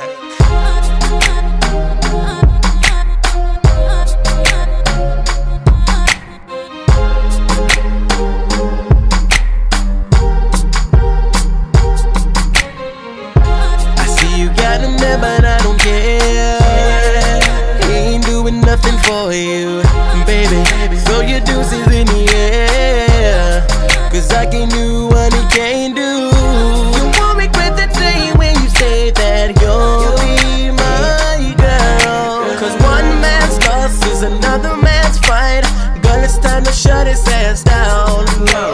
But I don't care. He ain't doing nothing for you, baby. Throw your deuces in the air, 'cause I can do what he can't do. You won't regret the day when you say that you'll be my girl, 'cause one man's loss is another man's fight. Girl, it's time to shut his ass down.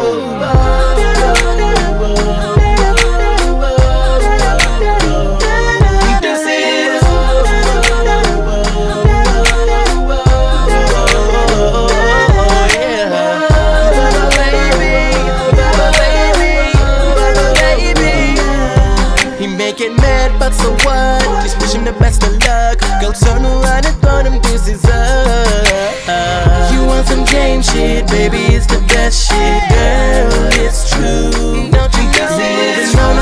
Get mad, but so what? Just wish him the best of luck. Go turn around and throw them deuces up. You want some game shit, baby, it's the best shit. Girl, it's true. Don't you know?